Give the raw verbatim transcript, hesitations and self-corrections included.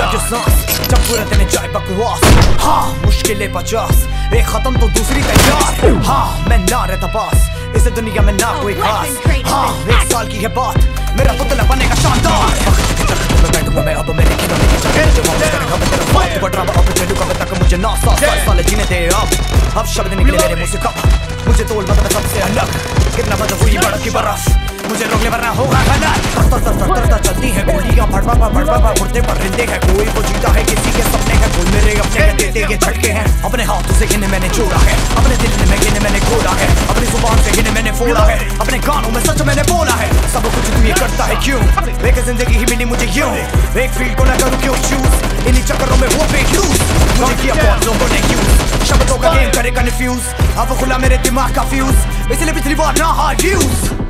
रुका क्यों सांस जब पूरा दिन जाए बकवास। हाँ मुश्किलें पचास, एक खत्म तो दूसरी तैयार। हाँ मैं ना रहता पास इस दुनिया में ना कोई खास। हाँ एक साल की है बात, मेरा पुतला बनेगा शानदार। मैं बैठूंगा मैं अब मेरे खिलौने की जगह जो वापस करेगा मैं तेरा फाइट बढ़ रहा अब चलू कब तक मुझे ना साथ साल जीने दे। अब अब शब्द निकले मेरे मुंह से कब मुझे तोल मतलब सबसे अलग कितना बदल हुई बर्फ की बर्फ मुझे रोकने वरना होगा गलत। तर तर तर तर तर चलती है गोलियां फड़वा फड़वा उड़ते पर रिंदे हैं। कोई वो जीता है किसी के सपने हैं, कोई मेरे अपने हैं देते ये झटके हैं। अपने हाथों से गिने मैंने जोड़ा है, अपने दिल में गिने मैंने खोला है, अपनी जुबान से गिने मैंने फोड़ा है, अपने कानों में सच मैंने बोला है। सब कुछ तू ये करता है क्यों, एक जिंदगी ही मिली मुझे यूं, एक फील्ड को ना करूं क्यों चूज। इन्हीं चक्करों में वो बेयूज मुझे किया बहुत लोगों ने यूज। शब्दों का गेम करे कन्फ्यूज, अब खुला मेरे दिमाग का फ्यूज, इसलिए पिछली बार ना हार यूज।